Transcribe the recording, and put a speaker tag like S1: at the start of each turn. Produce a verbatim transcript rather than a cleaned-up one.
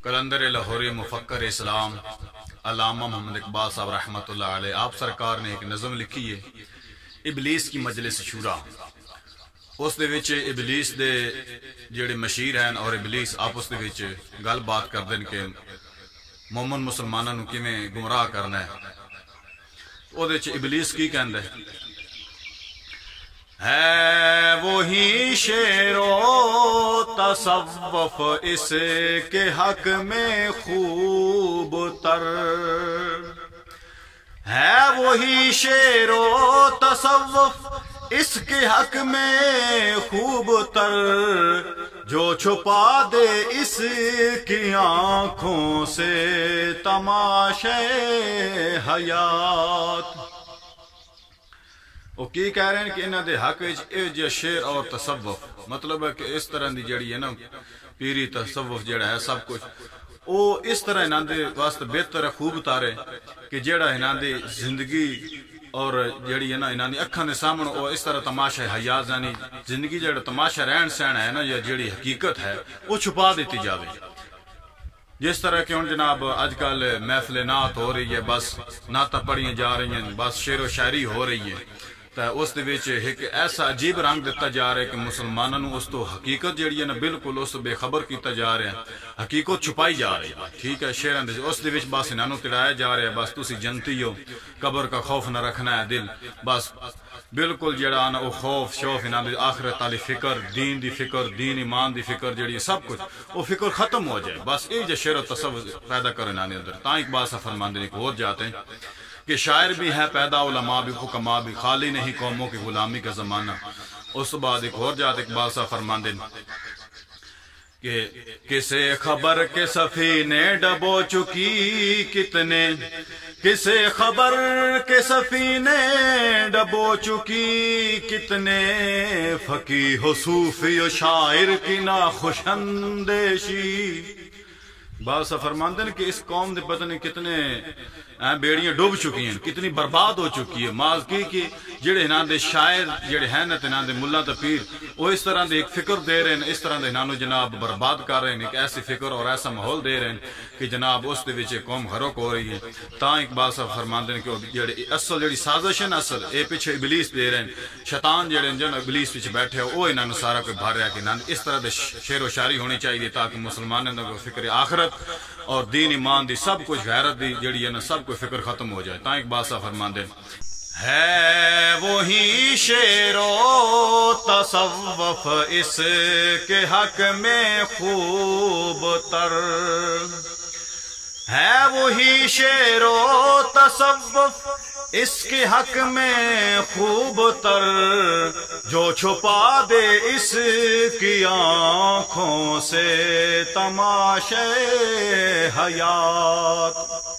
S1: کلندر لاہوری مفکر اسلام علامہ محمد اقبال صاحب رحمۃ اللہ علیہ آپ سرکار نے ایک نظم لکھی ہے ابلیس کی مجلس شورا۔ اس دے وچ ابلیس دے جڑے مشیر ہیں اور ابلیس آپس دے وچ گل بات کردے کہ مومن مسلماناں نوں کیویں گمراہ کرنا ہے۔ او دے وچ ابلیس کی کہندا ہے ہے وہی شعر و تصوف اس کے حق میں خوب تر، ہے وہی شعر و تصوف اس کے حق میں خوب تر، جو چھپا دے اس کی آنکھوں سے تماشے حیات۔ وہ کی کہہ رہے ہیں کہ انہاں دے حق وچ شعر اور تصوف مطلب ہے کہ اس طرح دی جڑی ہے نا پیری تصوف جڑا ہے سب کچھ او اس طرح انہاں دے واسطے بہتر ہے خوب تارے کہ جڑا انہاں دی زندگی اور جڑی ہے نا انہاں دی اکھاں دے سامنے او اس طرح تماشا حیات یعنی زندگی جڑا تماشا رہن سہن ہے نا یا جڑی حقیقت ہے وہ چھپا دیتی جاوے۔ جس طرح کہ ہن جناب اج کل محفل نعت ہو رہی ہے، بس نعتاں پڑھیاں جا رہی ہیں، بس شعر و شاعری ہو رہی ہے، تو اس دے وچ ایک ایسا عجیب رنگ دیتا جا رہا ہے کہ مسلمانوں نوں اس تو حقیقت جڑی ہے نا بالکل اس بے خبر کیتا جا رہا ہے، حقیقت چھپائی جا رہی ہے۔ ٹھیک ہے، شعراں دے اس دے وچ بس انہاں نوں تڑایا جا رہا ہے، بس تسی جنتی ہو، قبر کا خوف نہ رکھنا ہے دل، بس بالکل جڑا نا او خوف شوف انہاں دی آخرت والی فکر، دین دی فکر، دین ایمان دی فکر جڑی سب کچھ وہ فکر ختم ہو جائے، بس یہ جو شعر و تصوف پیدا کرنا نے اندر۔ تاں اقبال صاحب فرماندے ہیں کہ اور جاتے ہیں کہ شاعر بھی ہے پیدا علماء بھی حکماء بھی، خالی نہیں قوموں کی غلامی کا زمانہ۔ اس بعد ایک اور جاتے اقبال صاحب فرماندے ہیں کہ کسے خبر کے سفینے ڈبو چکی کتنے، کسے خبر کے سفینے ڈبو چکی کتنے، فقیہ و صوفی و شاعر کی ناخوش اندیشی۔ بعض فرماندے ہیں کہ اس قوم دے پتہ نہیں کتنے بیڑیاں ڈوب چکی ہیں، کتنی برباد ہو چکی ہے، ماز کی کہ جڑے انہاں دے شاعر جڑے ہیں نا انہاں دے ملا تے پیر وہ اس طرح دے ایک فکر دے رہے ہیں، اس طرح دے انہاں نوں جناب برباد کر رہے ہیں، ایک ایسی فکر اور ایسا ماحول دے رہے ہیں کہ جناب اس دے وچ قوم غرق ہو رہی ہے۔ تاں اقبال صاحب فرماندے ہیں کہ جڑے اصل جڑی سازش ہے نا اصل اے پیچھے ابلیس دے رہے ہیں، شیطان جڑے جن ابلیس وچ بیٹھے وہ انہاں نوں سارا کوئی بھر رہا کہ انہاں اس طرح دے شعر و شاعری ہونی چاہیے تاکہ مسلماناں دا فکر آخرت اور دین ایمان دی سب کچھ غیرت دی جڑی ہے نا سب کوئی فکر ختم ہو جائے۔ تاں اقبال صاحب فرماندے ہے وہی شعر و تصوف اس کے حق میں خوب تر، ہے وہی شعر و تصوف اس کے حق میں خوب تر، جو چھپا دے اس کی آنکھوں سے تماشے حیات۔